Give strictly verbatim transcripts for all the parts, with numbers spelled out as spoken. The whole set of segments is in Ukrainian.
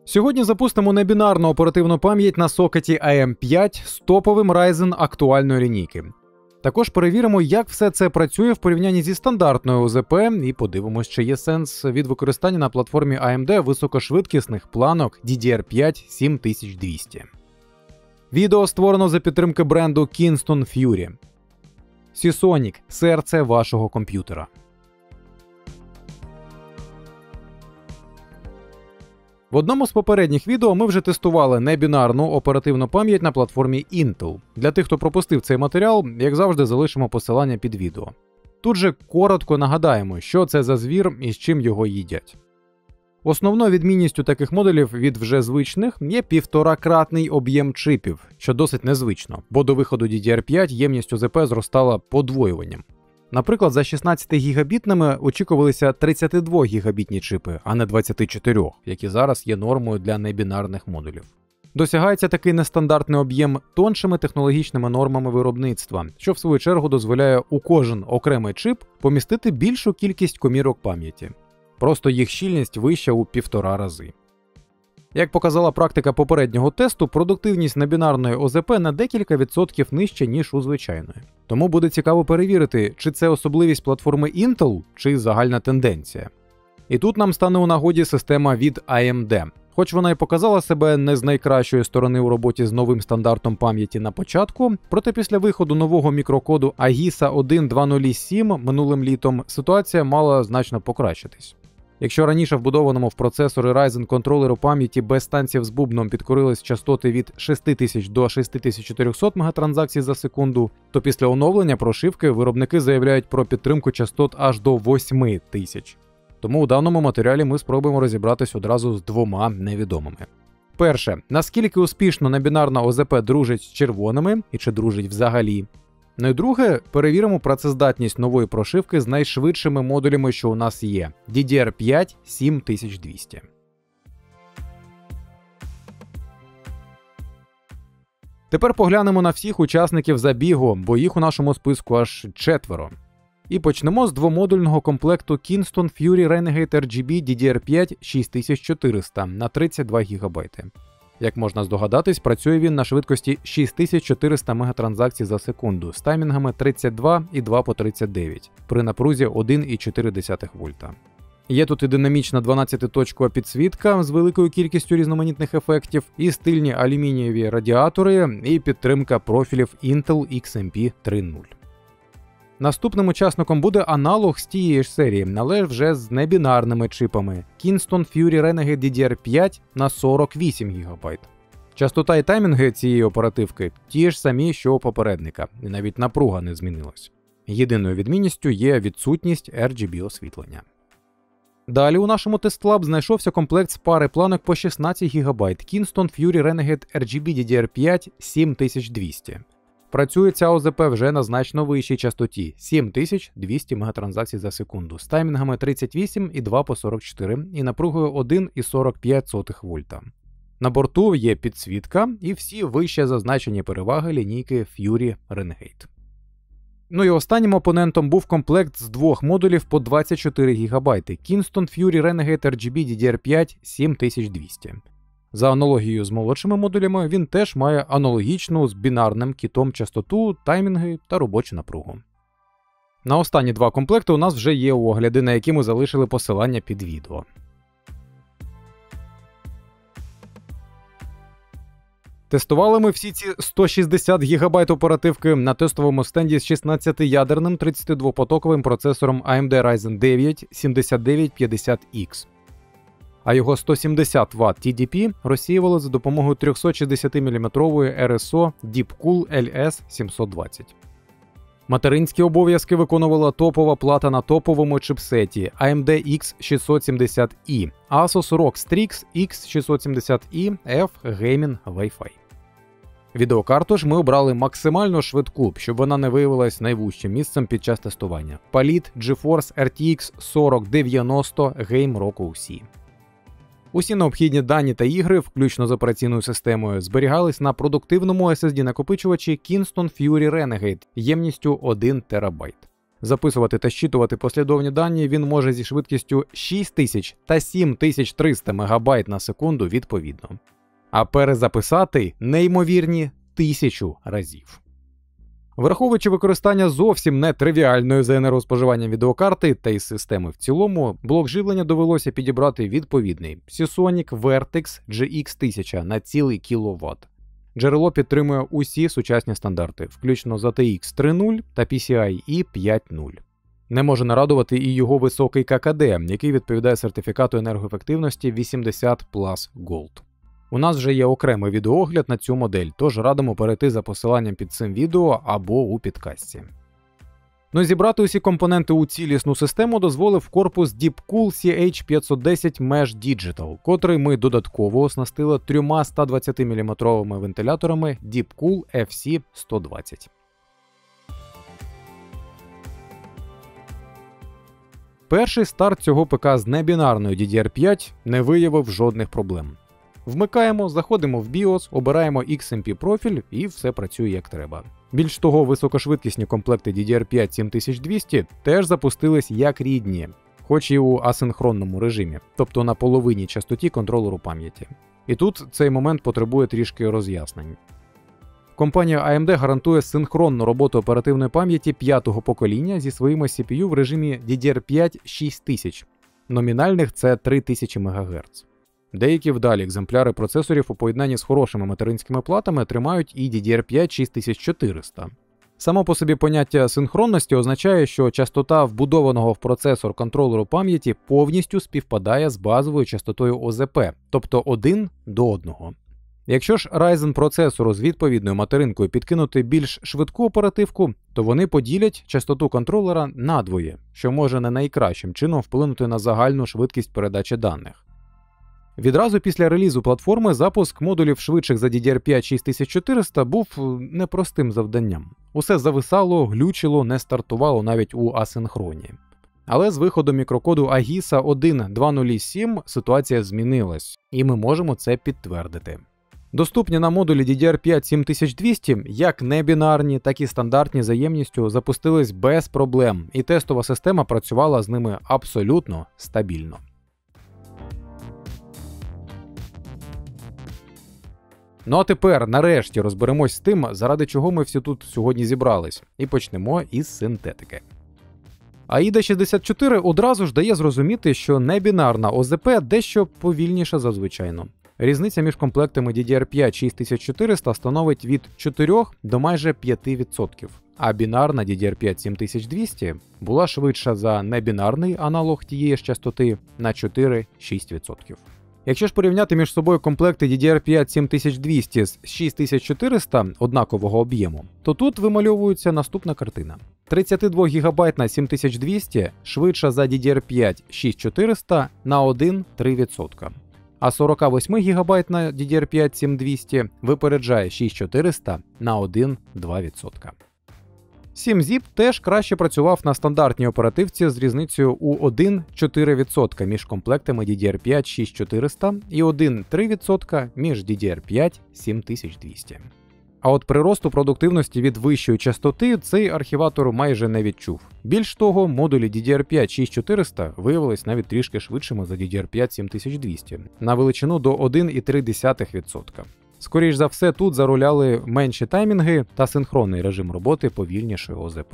Сьогодні запустимо небінарну оперативну пам'ять на сокеті ей ем п'ять з топовим Ryzen актуальної лінійки. Також перевіримо, як все це працює в порівнянні зі стандартною о зет пі і подивимось, чи є сенс від використання на платформі ей ем ді високошвидкісних планок ді ді ар п'ять сім тисяч двісті. Відео створено за підтримки бренду Kingston Fury. Seasonic – серце вашого комп'ютера. В одному з попередніх відео ми вже тестували небінарну оперативну пам'ять на платформі Intel. Для тих, хто пропустив цей матеріал, як завжди, залишимо посилання під відео. Тут же коротко нагадаємо, що це за звір і з чим його їдять. Основною відмінністю таких модулів від вже звичних є півторакратний об'єм чипів, що досить незвично, бо до виходу ді ді ар п'ять ємність о зет пі зростала подвоюванням. Наприклад, за шістнадцятигігабітними очікувалися тридцятидвогігабітні чипи, а не двадцять чотири, які зараз є нормою для небінарних модулів. Досягається такий нестандартний об'єм тоншими технологічними нормами виробництва, що в свою чергу дозволяє у кожен окремий чип помістити більшу кількість комірок пам'яті. Просто їх щільність вища у півтора рази. Як показала практика попереднього тесту, продуктивність небінарної о зет пі на декілька відсотків нижча, ніж у звичайної. Тому буде цікаво перевірити, чи це особливість платформи Intel, чи загальна тенденція. І тут нам стане у нагоді система від ей ем ді. Хоч вона і показала себе не з найкращої сторони у роботі з новим стандартом пам'яті на початку, проте після виходу нового мікрокоду агіса один два нуль сім минулим літом ситуація мала значно покращитись. Якщо раніше вбудованому в процесори Ryzen контролеру пам'яті без станців з бубном підкорились частоти від шість тисяч до шість тисяч чотириста мегатранзакцій за секунду, то після оновлення прошивки виробники заявляють про підтримку частот аж до восьми тисяч. Тому у даному матеріалі ми спробуємо розібратись одразу з двома невідомими. Перше, наскільки успішно небінарна о зет пі дружить з червоними і чи дружить взагалі. Ну і друге, перевіримо працездатність нової прошивки з найшвидшими модулями, що у нас є – ді ді ар п'ять сім тисяч двісті. Тепер поглянемо на всіх учасників забігу, бо їх у нашому списку аж четверо. І почнемо з двомодульного комплекту Kingston Fury Renegade ар джі бі ді ді ар п'ять шість тисяч чотириста на тридцять два гігабайти. Як можна здогадатись, працює він на швидкості шість тисяч чотириста мегатранзакцій за секунду з таймінгами тридцять два і два по тридцять дев'ять при напрузі один і чотири десятих вольта. Є тут і динамічна дванадцятиточкова підсвітка з великою кількістю різноманітних ефектів, і стильні алюмінієві радіатори, і підтримка профілів Intel ікс ем пі три нуль. Наступним учасником буде аналог з тієї ж серії, але вже з небінарними чипами Kingston Fury Renegade ді ді ар п'ять на сорок вісім гігабайт. Частота і таймінги цієї оперативки ті ж самі, що у попередника, і навіть напруга не змінилась. Єдиною відмінністю є відсутність ар джі бі освітлення. Далі у нашому тест-лаб знайшовся комплект з пари планок по шістнадцять гігабайт Kingston Fury Renegade ар джі бі ді ді ар п'ять сім тисяч двісті. Працює ця о зет пі вже на значно вищій частоті – сім тисяч двісті мегатранзакцій за секунду з таймінгами тридцять вісім і два по сорок чотири і напругою один і сорок п'ять сотих вольта. На борту є підсвітка і всі вище зазначені переваги лінійки Fury Renegade. Ну і останнім опонентом був комплект з двох модулів по двадцять чотири гігабайти Kingston Fury Renegade ар джі бі ді ді ар п'ять сім тисяч двісті. За аналогією з молодшими модулями, він теж має аналогічну з бінарним кітом частоту, таймінги та робочу напругу. На останні два комплекти у нас вже є огляди, на які ми залишили посилання під відео. Тестували ми всі ці сто шістдесят гігабайт оперативки на тестовому стенді з шістнадцятиядерним тридцятидвопотоковим процесором ей ем ді Ryzen дев'ять сімдесят дев'ять п'ятдесят ікс. А його сто сімдесят ватт ті ді пі розсіювали за допомогою трьохсотшістдесятиміліметрової ар ес о Deepcool ел ес сімсот двадцять. Материнські обов'язки виконувала топова плата на топовому чипсеті ей ем ді ікс шістсот сімдесят і, Asus рог Strix ікс шістсот сімдесят і F Gaming Wi-Fi. Відеокарту ж ми обрали максимально швидку, щоб вона не виявилась найвужчим місцем під час тестування. Palit GeForce ар ті ікс сорок дев'яносто Game Rock о сі. Усі необхідні дані та ігри, включно з операційною системою, зберігались на продуктивному ес ес ді-накопичувачі Kingston Fury Renegade ємністю один терабайт. Записувати та щитувати послідовні дані він може зі швидкістю шість тисяч та сім тисяч триста мегабайт на секунду відповідно. А перезаписати неймовірні тисячу разів. Враховуючи використання зовсім нетривіальної за енергоспоживанням відеокарти та й системи в цілому, блок живлення довелося підібрати відповідний Seasonic Vertex джі ікс тисяча на цілий кіловат. Джерело підтримує усі сучасні стандарти, включно з ей ті ікс три нуль та пі сі ай і п'ять нуль. Не може нарадувати і його високий ка ка де, який відповідає сертифікату енергоефективності вісімдесят плюс Gold. У нас вже є окремий відеоогляд на цю модель, тож радимо перейти за посиланням під цим відео або у підкасті. Ну і зібрати усі компоненти у цілісну систему дозволив корпус Deepcool сі ейч п'ятсот десять Mesh Digital, котрий ми додатково оснастили трьома сто двадцять міліметровими вентиляторами Deepcool еф сі сто двадцять. Перший старт цього ПК з небінарною ді ді ар п'ять не виявив жодних проблем. Вмикаємо, заходимо в біос, обираємо ікс ем пі профіль і все працює як треба. Більш того, високошвидкісні комплекти ді ді ар п'ять сім тисяч двісті теж запустились як рідні, хоч і у асинхронному режимі, тобто на половинній частоті контролеру пам'яті. І тут цей момент потребує трішки роз'яснень. Компанія ей ем ді гарантує синхронну роботу оперативної пам'яті п'ятого покоління зі своїми сі пі ю в режимі ді ді ар п'ять шість тисяч, номінальних це три тисячі мегагерц. Деякі вдалі екземпляри процесорів у поєднанні з хорошими материнськими платами тримають і ді ді ар п'ять шість тисяч чотириста. Само по собі поняття синхронності означає, що частота вбудованого в процесор контролеру пам'яті повністю співпадає з базовою частотою о зет пі, тобто один до одного. Якщо ж Ryzen процесору з відповідною материнкою підкинути більш швидку оперативку, то вони поділять частоту контролера надвоє, що може не найкращим чином вплинути на загальну швидкість передачі даних. Відразу після релізу платформи запуск модулів швидших за ді ді ар п'ять шість тисяч чотириста був непростим завданням. Усе зависало, глючило, не стартувало навіть у асинхроні. Але з виходом мікрокоду агіса один крапка два нуль сім ситуація змінилась, і ми можемо це підтвердити. Доступні на модулі ді ді ар п'ять сім тисяч двісті як небінарні, так і стандартні за ємністю запустились без проблем, і тестова система працювала з ними абсолютно стабільно. Ну а тепер, нарешті, розберемось з тим, заради чого ми всі тут сьогодні зібрались, і почнемо із синтетики. аїда шістдесят чотири одразу ж дає зрозуміти, що небінарна о зет пі дещо повільніша за звичайну. Різниця між комплектами ді ді ар п'ять шість тисяч чотириста становить від чотирьох до майже п'яти відсотків, а бінарна ді ді ар п'ять сім тисяч двісті була швидша за небінарний аналог тієї ж частоти на чотири-шість відсотків. Якщо ж порівняти між собою комплекти ді ді ар п'ять сім тисяч двісті з шість тисяч чотириста однакового об'єму, то тут вимальовується наступна картина. тридцятидвогігабайтна сім тисяч двісті швидша за ді ді ар п'ять шість тисяч чотириста на один цілих три десятих відсотка, а сорокавосьмигігабайтна ді ді ар п'ять сім тисяч двісті випереджає шість тисяч чотириста на один цілих два десятих відсотка. сім зіп теж краще працював на стандартній оперативці з різницею у один цілих чотири десятих відсотка між комплектами ді ді ар п'ять шість тисяч чотириста і один цілих три десятих відсотка між ді ді ар п'ять сім тисяч двісті. А от приросту продуктивності від вищої частоти цей архіватор майже не відчув. Більш того, модулі ді ді ар п'ять шість тисяч чотириста виявились навіть трішки швидшими за ді ді ар п'ять сім тисяч двісті на величину до один цілих три десятих відсотка. Скоріш за все, тут заруляли менші таймінги та синхронний режим роботи повільнішої о зет пі.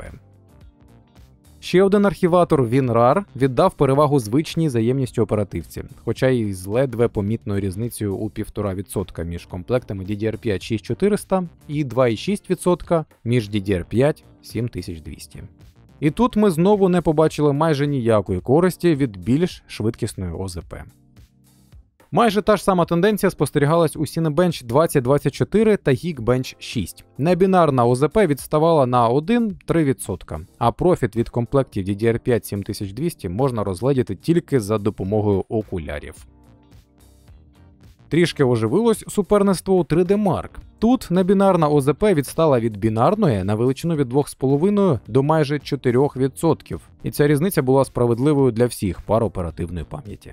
Ще один архіватор WinRAR віддав перевагу звичній заємністю оперативці, хоча й з ледве помітною різницею у півтора відсотка між комплектами ді ді ар п'ять шість тисяч чотириста і два цілих шість десятих відсотка між ді ді ар п'ять сім тисяч двісті. І тут ми знову не побачили майже ніякої користі від більш швидкісної о зет пі. Майже та ж сама тенденція спостерігалась у Cinebench двадцять двадцять чотири та Geekbench шість. Небінарна о зет пі відставала на один цілих три десятих відсотка, а профіт від комплектів ді ді ар п'ять сім тисяч двісті можна розгледіти тільки за допомогою окулярів. Трішки оживилось суперництво у три де Mark. Тут небінарна о зет пі відстала від бінарної на величину від два цілих п'ять десятих до майже чотирьох відсотків, і ця різниця була справедливою для всіх пар оперативної пам'яті.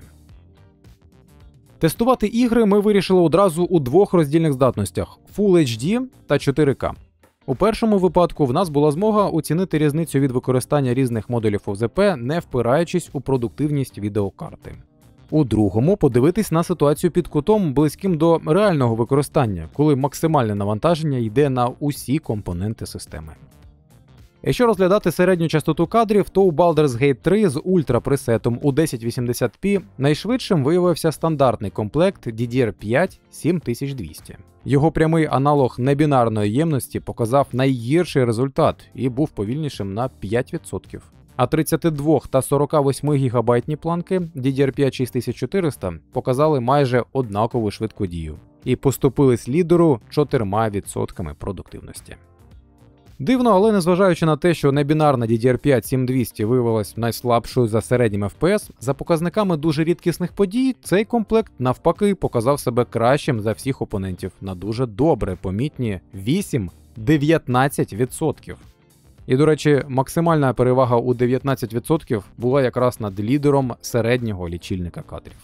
Тестувати ігри ми вирішили одразу у двох роздільних здатностях – Full ейч ді та чотири ка. У першому випадку в нас була змога оцінити різницю від використання різних модулів о зет пі, не впираючись у продуктивність відеокарти. У другому подивитись на ситуацію під кутом, близьким до реального використання, коли максимальне навантаження йде на усі компоненти системи. Якщо розглядати середню частоту кадрів, то у Baldur's Gate три з ультрапресетом у тисяча вісімдесят пі найшвидшим виявився стандартний комплект ді ді ар п'ять сім тисяч двісті. Його прямий аналог небінарної ємності показав найгірший результат і був повільнішим на п'ять відсотків. А тридцять два та сорок вісім гігабайтні планки ді ді ар п'ять шість тисяч чотириста показали майже однакову швидкодію і поступились лідеру чотирма відсотками продуктивності. Дивно, але незважаючи на те, що небінарна ді ді ар п'ять сім тисяч двісті виявилась найслабшою за середнім еф пі ес, за показниками дуже рідкісних подій, цей комплект навпаки показав себе кращим за всіх опонентів на дуже добре помітні вісім - дев'ятнадцять відсотків. І, до речі, максимальна перевага у дев'ятнадцять відсотків була якраз над лідером середнього лічильника кадрів.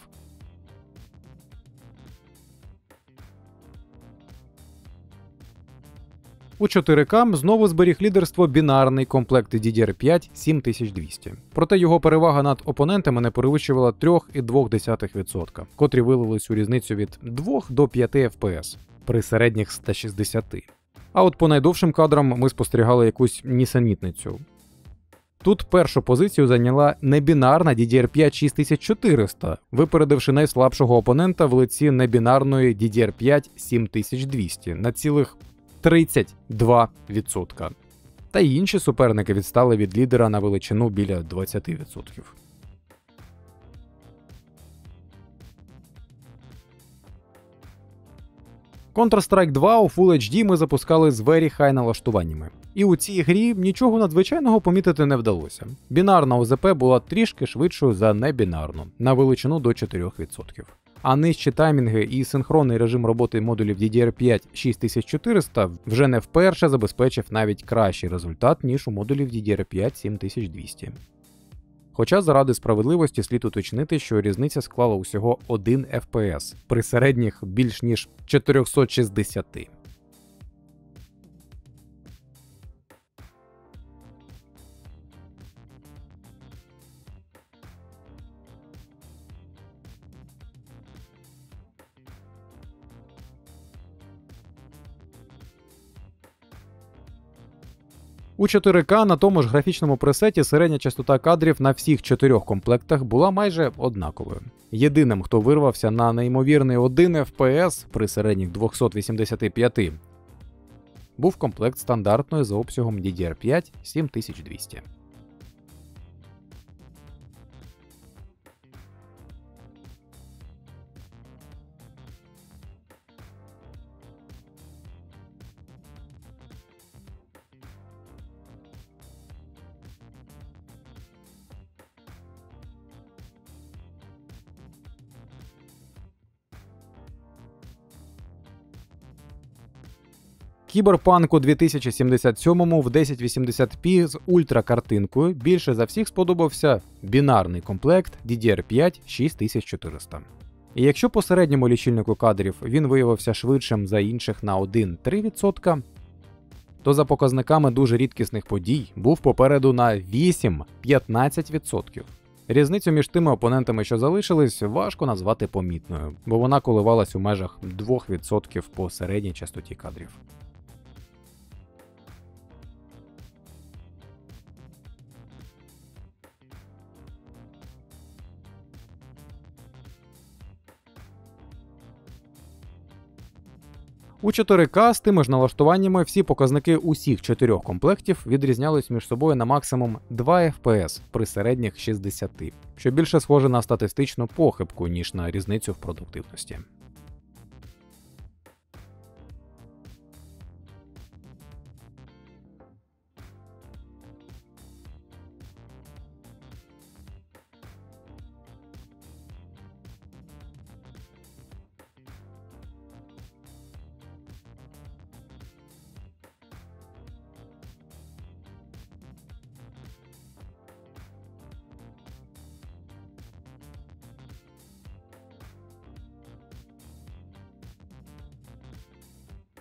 У чотири ка знову зберіг лідерство бінарний комплект ді ді ар п'ять сім тисяч двісті. Проте його перевага над опонентами не перевищувала три цілих дві десятих відсотка, котрі вилились у різницю від двох до п'яти еф пі ес при середніх ста шістдесяти. А от по найдовшим кадрам ми спостерігали якусь нісенітницю. Тут першу позицію зайняла небінарна ді ді ар п'ять шість тисяч чотириста, випередивши найслабшого опонента в лиці небінарної ді ді ар п'ять сім тисяч двісті на цілих тридцять два відсотка. Та й інші суперники відстали від лідера на величину біля двадцять відсотків. Counter-Strike два у Full ейч ді ми запускали з Very High налаштуваннями. І у цій грі нічого надзвичайного помітити не вдалося. Бінарна о зет пі була трішки швидшою за небінарну, на величину до чотирьох відсотків. А нижчі таймінги і синхронний режим роботи модулів ді ді ар п'ять шість тисяч чотириста вже не вперше забезпечив навіть кращий результат, ніж у модулів ді ді ар п'ять сім тисяч двісті. Хоча заради справедливості слід уточнити, що різниця склала усього один еф пі ес при середніх більш ніж чотириста шістдесят. У чотири ка на тому ж графічному пресеті середня частота кадрів на всіх чотирьох комплектах була майже однаковою. Єдиним, хто вирвався на неймовірний один еф пі ес при середніх двісті вісімдесят п'ять, був комплект стандартної за обсягом ді ді ар п'ять сім тисяч двісті. Кіберпанк у дві тисячі сімдесят сьомому в тисяча вісімдесят пі з ультракартинкою більше за всіх сподобався бінарний комплект ді ді ар п'ять шість тисяч чотириста. І якщо по середньому лічильнику кадрів він виявився швидшим за інших на один цілих три відсотка, то за показниками дуже рідкісних подій був попереду на вісім - п'ятнадцять відсотків. Різницю між тими опонентами, що залишились, важко назвати помітною, бо вона коливалась у межах двох відсотків по середній частоті кадрів. У чотири ка з тими ж налаштуваннями всі показники усіх чотирьох комплектів відрізнялись між собою на максимум два еф пі ес при середніх шістдесяти, що більше схоже на статистичну похибку, ніж на різницю в продуктивності.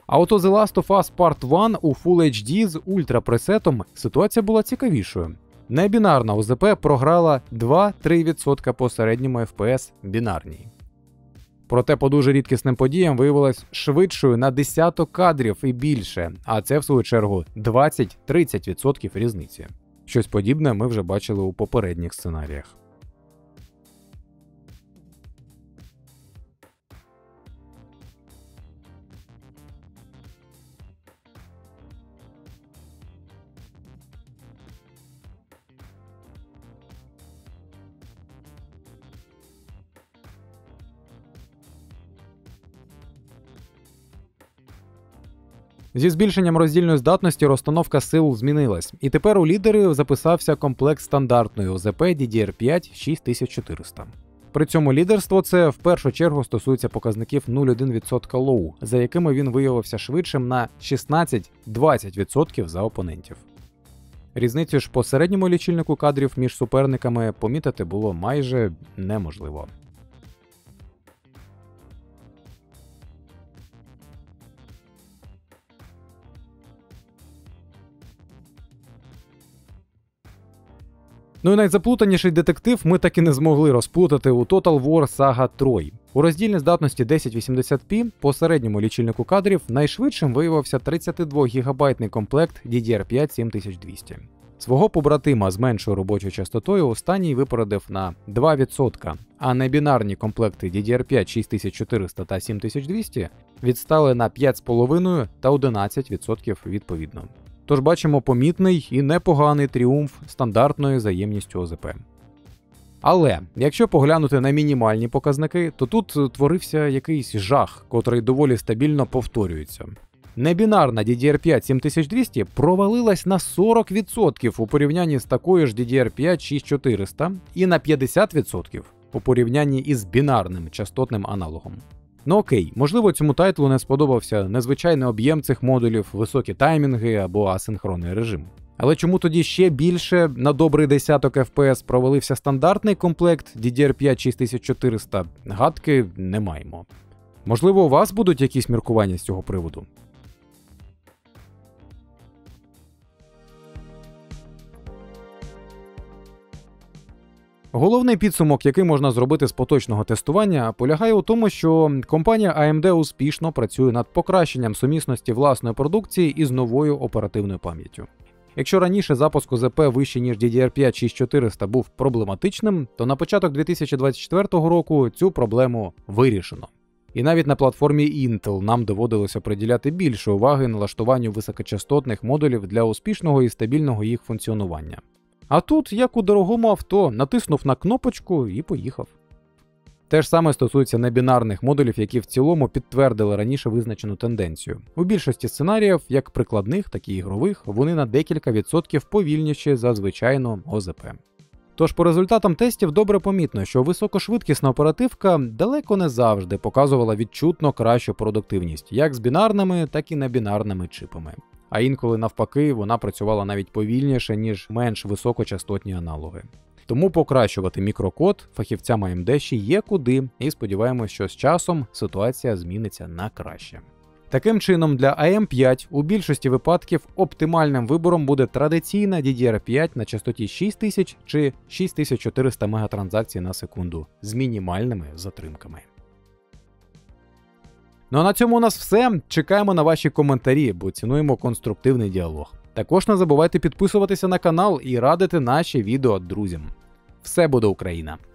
А от у The Last of Us Part один у Full ейч ді з ультрапресетом ситуація була цікавішою. Небінарна ОЗП програла два-три відсотки по середньому еф пі ес бінарній. Проте по дуже рідкісним подіям виявилась швидшою на десяток кадрів і більше, а це в свою чергу двадцять-тридцять відсотків різниці. Щось подібне ми вже бачили у попередніх сценаріях. Зі збільшенням роздільної здатності розстановка сил змінилась, і тепер у лідери записався комплект стандартної ОЗП ді ді ар п'ять шість тисяч чотириста. При цьому лідерство це в першу чергу стосується показників нуль цілих одна десята відсотка лоу, за якими він виявився швидшим на шістнадцять-двадцять відсотків за опонентів. Різницю ж по середньому лічильнику кадрів між суперниками помітити було майже неможливо. Ну і найзаплутаніший детектив ми так і не змогли розплутати у Total War Saga Troy. У роздільній здатності тисяча вісімдесят пі по середньому лічильнику кадрів найшвидшим виявився тридцятидвогігабайтний комплект ді ді ар п'ять сім тисяч двісті. Свого побратима з меншою робочою частотою останній випередив на два відсотки, а небінарні комплекти ді ді ар п'ять шість тисяч чотириста та сім тисяч двісті відстали на п'ять цілих п'ять десятих та одинадцять відсотків відповідно. Тож бачимо помітний і непоганий тріумф стандартною заємністю ОЗП. Але, якщо поглянути на мінімальні показники, то тут творився якийсь жах, котрий доволі стабільно повторюється. Небінарна ді ді ар п'ять сім тисяч двісті провалилась на сорок відсотків у порівнянні з такою ж ді ді ар п'ять шість тисяч чотириста і на п'ятдесят відсотків у порівнянні із бінарним частотним аналогом. Ну окей, можливо цьому тайтлу не сподобався незвичайний об'єм цих модулів, високі таймінги або асинхронний режим. Але чому тоді ще більше на добрий десяток еф пі ес провалився стандартний комплект ді ді ар п'ять шість тисяч чотириста, гадки не маємо. Можливо, у вас будуть якісь міркування з цього приводу? Головний підсумок, який можна зробити з поточного тестування, полягає у тому, що компанія ей ем ді успішно працює над покращенням сумісності власної продукції із новою оперативною пам'яттю. Якщо раніше запуск ОЗП вище, ніж ді ді ар п'ять шість тисяч чотириста був проблематичним, то на початок дві тисячі двадцять четвертого року цю проблему вирішено. І навіть на платформі Intel нам доводилося приділяти більше уваги налаштуванню високочастотних модулів для успішного і стабільного їх функціонування. А тут, як у дорогому авто, натиснув на кнопочку і поїхав. Те ж саме стосується небінарних модулів, які в цілому підтвердили раніше визначену тенденцію. У більшості сценаріїв, як прикладних, так і ігрових, вони на декілька відсотків повільніші за звичайну ОЗП. Тож по результатам тестів добре помітно, що високошвидкісна оперативка далеко не завжди показувала відчутно кращу продуктивність, як з бінарними, так і небінарними чипами. А інколи навпаки вона працювала навіть повільніше, ніж менш високочастотні аналоги. Тому покращувати мікрокод фахівцям ей ем ді ще є куди, і сподіваємось, що з часом ситуація зміниться на краще. Таким чином, для ей ем п'ять у більшості випадків оптимальним вибором буде традиційна ді ді ар п'ять на частоті шість тисяч чи шість тисяч чотириста мегатранзакцій на секунду з мінімальними затримками. Ну а на цьому у нас все. Чекаємо на ваші коментарі, бо цінуємо конструктивний діалог. Також не забувайте підписуватися на канал і радити наші відео друзям. Все буде Україна!